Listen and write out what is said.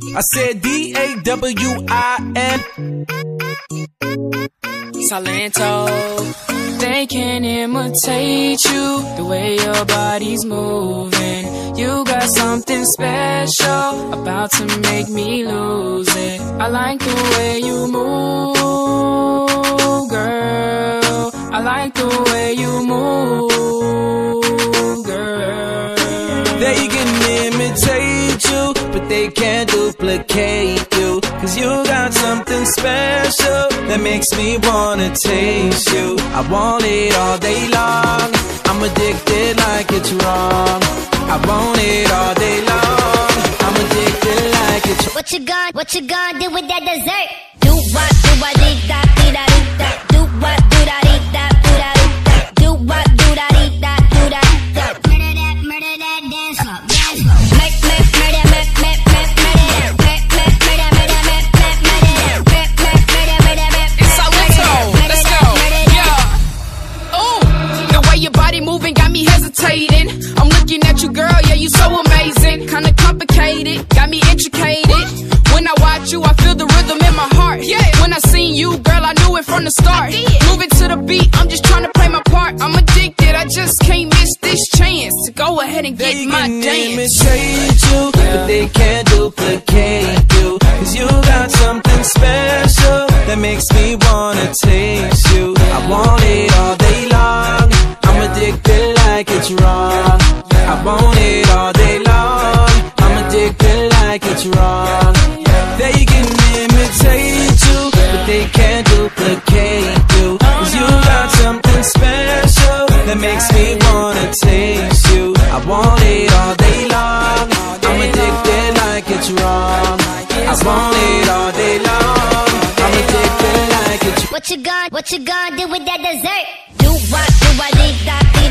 I said D-A-W-I-N. Salento. They can imitate you, the way your body's moving. You got something special, about to make me lose it. I like the way you move, girl. I like the way you move, girl. They can imitate you, but they can't duplicate you. Cause you got something special that makes me wanna taste you. I want it all day long, I'm addicted like it's wrong. I want it all day long, I'm addicted like it's wrong. What you gonna do with that dessert? Do what, dee da, dee da, dee da. Do what, do da, dee da, do da, dee da. Do what, do da, dee da, do da, dee da. Murder that, dance up, dance up. Murder that, It's Salento. Let's go. Yeah. Ooh, the way your body moving got me hesitating. I'm looking at you, girl. Yeah, you so amazing. Kinda complicated, got me intricated. When I watch you, I feel the rhythm in my heart. Yeah. When I seen you, girl, I knew it from the start. Moving to the beat, I'm just trying to play my part. I'm addicted, I just can't miss this chance to go ahead and get my dance. They can imitate you, but they can't duplicate you. Cause you got something special that makes me wanna taste you. I want it all day long, I'm addicted like it's wrong. I want it all day long, I'm addicted like it's wrong. They can imitate you, but they can't duplicate you. Cause you got something special that makes me wanna taste you. I want it all day long, I'm addicted like it's wrong. I want it all day long, I'm addicted like it's wrong. what you gonna do with that dessert? Do what, dee da, dee